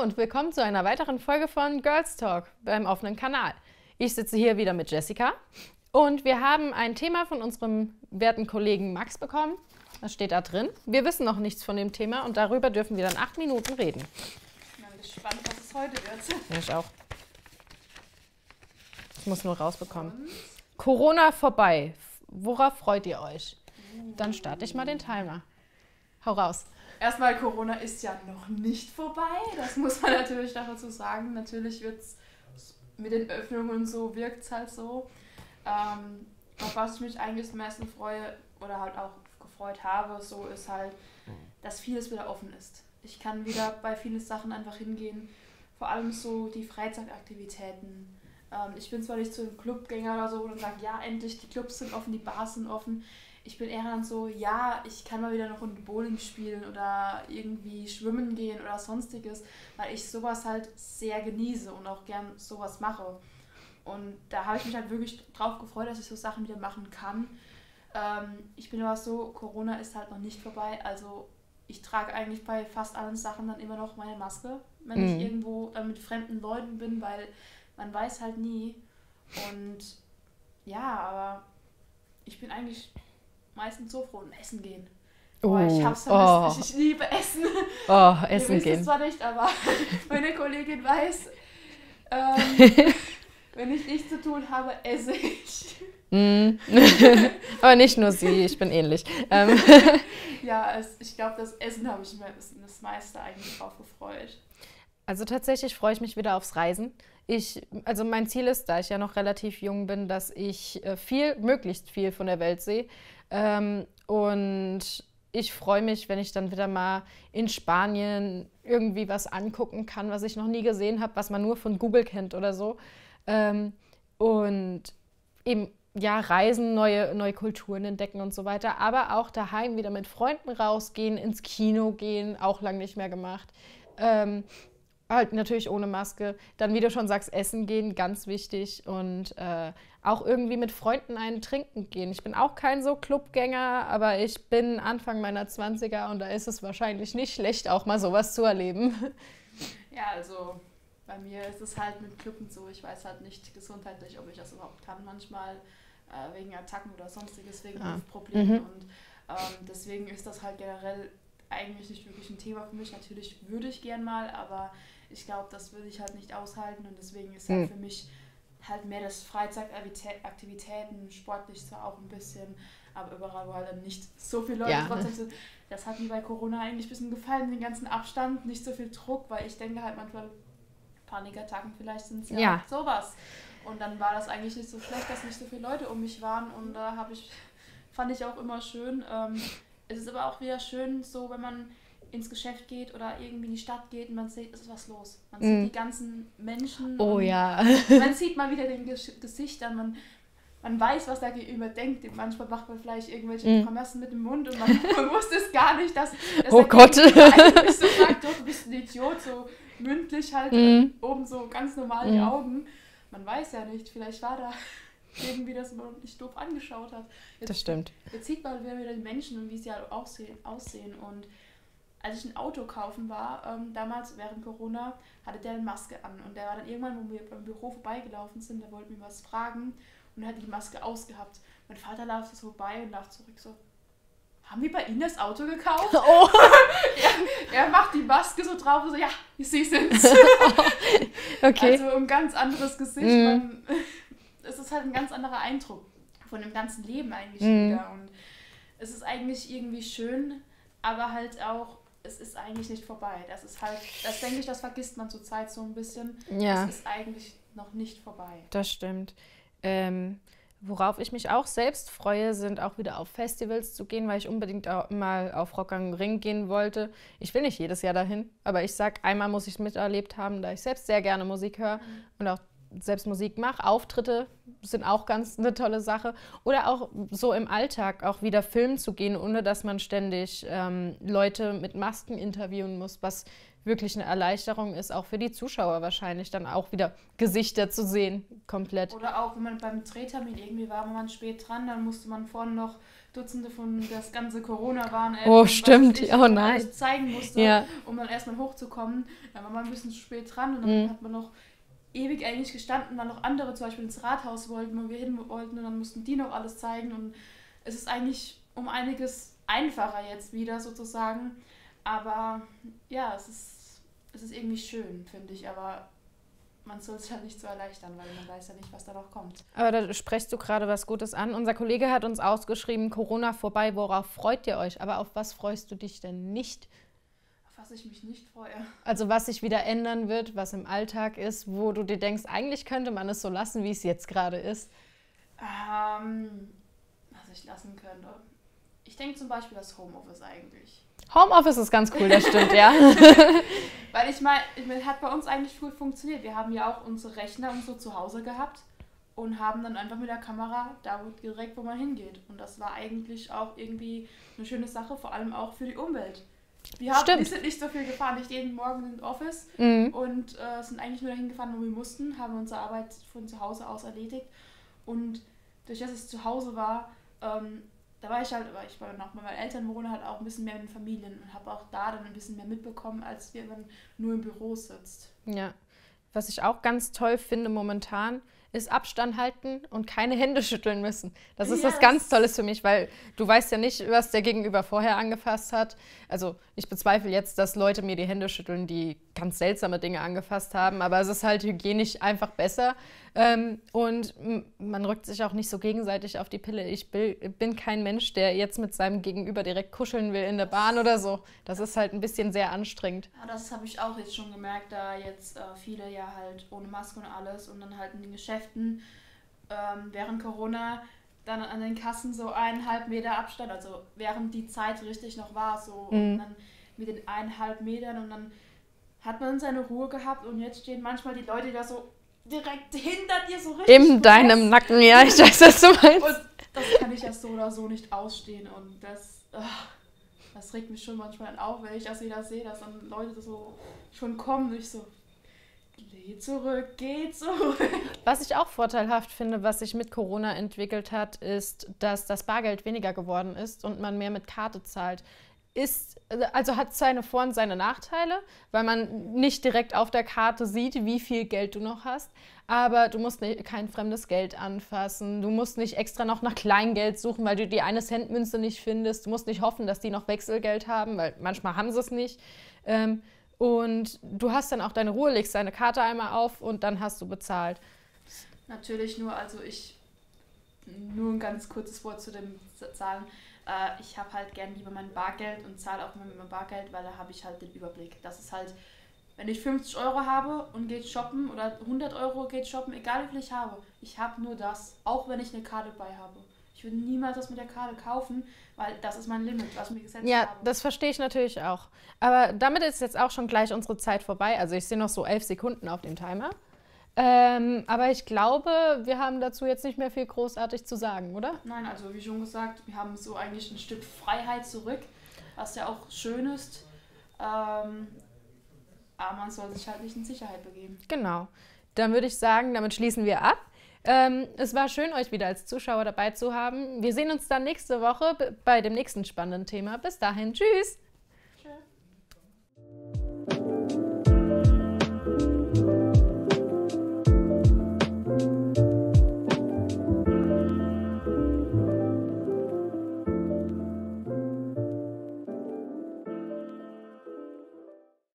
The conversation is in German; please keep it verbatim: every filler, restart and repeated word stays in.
und willkommen zu einer weiteren Folge von Girls Talk beim offenen Kanal. Ich sitze hier wieder mit Jessica und wir haben ein Thema von unserem werten Kollegen Max bekommen. Das steht da drin. Wir wissen noch nichts von dem Thema und darüber dürfen wir dann acht Minuten reden. Ich bin gespannt, was es heute wird. Ja, ich auch. Ich muss nur rausbekommen. Und? Corona vorbei. Worauf freut ihr euch? Dann starte ich mal den Timer. Hau raus. Erstmal, Corona ist ja noch nicht vorbei. Das muss man natürlich dazu sagen. Natürlich wird es mit den Öffnungen und so, wirkt es halt so. Ähm, auf was ich mich eigentlich am meisten freue oder halt auch gefreut habe, so ist halt, dass vieles wieder offen ist. Ich kann wieder bei vielen Sachen einfach hingehen. Vor allem so die Freizeitaktivitäten. Ähm, ich bin zwar nicht so ein Clubgänger oder so und sage, ja, endlich, die Clubs sind offen, die Bars sind offen. Ich bin eher dann so, ja, ich kann mal wieder eine Runde Bowling spielen oder irgendwie schwimmen gehen oder sonstiges, weil ich sowas halt sehr genieße und auch gern sowas mache. Und da habe ich mich halt wirklich drauf gefreut, dass ich so Sachen wieder machen kann. Ähm, ich bin aber so, Corona ist halt noch nicht vorbei, also ich trage eigentlich bei fast allen Sachen dann immer noch meine Maske, wenn mhm. ich irgendwo äh, mit fremden Leuten bin, weil man weiß halt nie. Und ja, aber ich bin eigentlich meistens so froh, und essen gehen. Oh, oh ich hab's vermisst. Oh. Ich, ich liebe Essen. Oh, Essen Ihr gehen. wisst es zwar nicht, aber meine Kollegin weiß, ähm, wenn ich nichts zu tun habe, esse ich. Mm. Aber nicht nur sie, ich bin ähnlich. Ähm. Ja, es, ich glaube, das Essen habe ich mir das meiste eigentlich drauf gefreut. Also tatsächlich freue ich mich wieder aufs Reisen. Ich, also mein Ziel ist, da ich ja noch relativ jung bin, dass ich viel, möglichst viel von der Welt sehe. Ähm, und ich freue mich, wenn ich dann wieder mal in Spanien irgendwie was angucken kann, was ich noch nie gesehen habe, was man nur von Google kennt oder so. Ähm, und eben, ja, reisen, neue, neue Kulturen entdecken und so weiter. Aber auch daheim wieder mit Freunden rausgehen, ins Kino gehen, auch lange nicht mehr gemacht. Ähm, Halt natürlich ohne Maske. Dann, wie du schon sagst, essen gehen, ganz wichtig. Und äh, auch irgendwie mit Freunden einen trinken gehen. Ich bin auch kein so Clubgänger, aber ich bin Anfang meiner zwanziger und da ist es wahrscheinlich nicht schlecht, auch mal sowas zu erleben. Ja, also bei mir ist es halt mit Clubben so. Ich weiß halt nicht gesundheitlich, ob ich das überhaupt kann. Manchmal äh, wegen Attacken oder sonstiges, wegen ah. Problemen. Mhm. Und ähm, deswegen ist das halt generell eigentlich nicht wirklich ein Thema für mich. Natürlich würde ich gern mal, aber ich glaube, das würde ich halt nicht aushalten und deswegen ist halt für mich halt mehr das Freizeitaktivitäten, sportlich zwar auch ein bisschen, aber überall, wo halt dann nicht so viele Leute ja. trotzdem sind. Das hat mir bei Corona eigentlich ein bisschen gefallen, den ganzen Abstand, nicht so viel Druck, weil ich denke halt manchmal, Panikattacken vielleicht sind es ja, ja sowas. Und dann war das eigentlich nicht so schlecht, dass nicht so viele Leute um mich waren und da äh, habe ich, fand ich auch immer schön. Ähm, es ist aber auch wieder schön, so wenn man ins Geschäft geht oder irgendwie in die Stadt geht und man sieht, es ist was los. Man sieht mm. die ganzen Menschen. Oh ja. Man sieht mal wieder den Ges- Gesichtern, man, man weiß, was da gegenüber denkt. Manchmal macht man vielleicht irgendwelche mm. Grimassen mit dem Mund und man, man wusste es gar nicht, dass, dass oh Gott. eigentlich so sagt, du bist ein Idiot, so mündlich halt, mm. oben so ganz normal mm. die Augen. Man weiß ja nicht, vielleicht war da irgendwie, dass man nicht doof angeschaut hat. Jetzt, das stimmt. Jetzt sieht man wieder die Menschen und wie sie halt aussehen. aussehen. Und als ich ein Auto kaufen war, ähm, damals während Corona, hatte der eine Maske an. Und der war dann irgendwann, wo wir beim Büro vorbeigelaufen sind, der wollte mir was fragen und er hat die Maske ausgehabt. Mein Vater läuft so vorbei und läuft zurück so, haben wir bei Ihnen das Auto gekauft? Oh. er, er macht die Maske so drauf und so, ja, Sie sind's. Okay. Also ein ganz anderes Gesicht. Mm. Man, es ist halt ein ganz anderer Eindruck von dem ganzen Leben eigentlich mm. wieder. Und es ist eigentlich irgendwie schön, aber halt auch, es ist eigentlich nicht vorbei. Das ist halt, das denke ich, das vergisst man zurzeit so ein bisschen. Ja. Es ist eigentlich noch nicht vorbei. Das stimmt. Ähm, worauf ich mich auch selbst freue, sind auch wieder auf Festivals zu gehen, weil ich unbedingt auch mal auf Rock am Ring gehen wollte. Ich will nicht jedes Jahr dahin, aber ich sag, einmal muss ich es miterlebt haben, da ich selbst sehr gerne Musik höre mhm. und auch selbst Musik mache. Auftritte sind auch ganz eine tolle Sache. Oder auch so im Alltag auch wieder filmen zu gehen, ohne dass man ständig ähm, Leute mit Masken interviewen muss, was wirklich eine Erleichterung ist, auch für die Zuschauer wahrscheinlich, dann auch wieder Gesichter zu sehen, komplett. Oder auch, wenn man beim Drehtermin irgendwie war, war man spät dran, dann musste man vorne noch Dutzende von das ganze Corona-Warn-App, oh, stimmt, ich, oh nein, alles zeigen musste, ja. um dann erstmal hochzukommen. Dann war man ein bisschen zu spät dran und dann mhm. hat man noch ewig eigentlich gestanden, weil noch andere zum Beispiel ins Rathaus wollten, wo wir hin wollten, und dann mussten die noch alles zeigen. Und es ist eigentlich um einiges einfacher jetzt wieder sozusagen. Aber ja, es ist, es ist irgendwie schön, finde ich. Aber man soll es halt nicht so erleichtern, weil man weiß ja nicht, was da noch kommt. Aber da sprichst du gerade was Gutes an. Unser Kollege hat uns ausgeschrieben, Corona vorbei, worauf freut ihr euch? Aber auf was freust du dich denn nicht? Auf was ich mich nicht freue. Also was sich wieder ändern wird, was im Alltag ist, wo du dir denkst, eigentlich könnte man es so lassen, wie es jetzt gerade ist. Ähm, was ich lassen könnte. Ich denke zum Beispiel das Homeoffice eigentlich. Homeoffice ist ganz cool, das stimmt, ja. Weil ich meine, es hat bei uns eigentlich gut funktioniert. Wir haben ja auch unsere Rechner und so zu Hause gehabt und haben dann einfach mit der Kamera da direkt, wo man hingeht. Und das war eigentlich auch irgendwie eine schöne Sache, vor allem auch für die Umwelt. Wir, haben, wir sind nicht so viel gefahren, nicht jeden Morgen ins Office mhm. und äh, sind eigentlich nur dahin gefahren, wo wir mussten, haben unsere Arbeit von zu Hause aus erledigt. Und durch das es zu Hause war, ähm, da war ich halt, weil ich war noch bei meinen Eltern wohne, halt auch ein bisschen mehr mit den Familien und habe auch da dann ein bisschen mehr mitbekommen, als wenn man nur im Büro sitzt. Ja, was ich auch ganz toll finde momentan, ist Abstand halten und keine Hände schütteln müssen. Das ist yes. was ganz Tolles für mich, weil du weißt ja nicht, was der Gegenüber vorher angefasst hat. Also ich bezweifle jetzt, dass Leute mir die Hände schütteln, die ganz seltsame Dinge angefasst haben, aber es ist halt hygienisch einfach besser. Ähm, und man rückt sich auch nicht so gegenseitig auf die Pille. Ich bin kein Mensch, der jetzt mit seinem Gegenüber direkt kuscheln will in der Bahn oder so. Das ist halt ein bisschen sehr anstrengend. Ja, das habe ich auch jetzt schon gemerkt, da jetzt äh, viele ja halt ohne Maske und alles und dann halt in den Geschäften ähm, während Corona dann an den Kassen so eineinhalb Meter Abstand, also während die Zeit richtig noch war, so mhm. und dann mit den eineinhalb Metern und dann hat man seine Ruhe gehabt und jetzt stehen manchmal die Leute da so direkt hinter dir so richtig. In deinem Nacken, ja, ich weiß, was du meinst. Und das kann ich ja so oder so nicht ausstehen und das, ach, das regt mich schon manchmal auf, wenn ich das wieder sehe, dass dann Leute so schon kommen und ich so, geh zurück, geh zurück. Was ich auch vorteilhaft finde, was sich mit Corona entwickelt hat, ist, dass das Bargeld weniger geworden ist und man mehr mit Karte zahlt. Ist, also hat seine Vor- und seine Nachteile, weil man nicht direkt auf der Karte sieht, wie viel Geld du noch hast, aber du musst nicht, kein fremdes Geld anfassen, du musst nicht extra noch nach Kleingeld suchen, weil du die eine Cent Münze nicht findest, du musst nicht hoffen, dass die noch Wechselgeld haben, weil manchmal haben sie es nicht. Ähm, und du hast dann auch deine Ruhe, legst deine Karte einmal auf und dann hast du bezahlt. Natürlich nur, also ich, nur ein ganz kurzes Wort zu dem Zahlen. Uh, ich habe halt gern lieber mein Bargeld und zahle auch immer mit meinem Bargeld, weil da habe ich halt den Überblick. Das ist halt, wenn ich fünfzig Euro habe und geht shoppen oder hundert Euro geht shoppen, egal wie viel ich habe, ich habe nur das, auch wenn ich eine Karte bei habe. Ich würde niemals das mit der Karte kaufen, weil das ist mein Limit, was mir gesetzt ja, habe. Ja, das verstehe ich natürlich auch. Aber damit ist jetzt auch schon gleich unsere Zeit vorbei. Also ich sehe noch so elf Sekunden auf dem Timer. Ähm, aber ich glaube, wir haben dazu jetzt nicht mehr viel großartig zu sagen, oder? Nein, also wie schon gesagt, wir haben so eigentlich ein Stück Freiheit zurück, was ja auch schön ist. Ähm, aber man soll sich halt nicht in Sicherheit begeben. Genau. Dann würde ich sagen, damit schließen wir ab. Ähm, es war schön, euch wieder als Zuschauer dabei zu haben. Wir sehen uns dann nächste Woche bei dem nächsten spannenden Thema. Bis dahin, tschüss!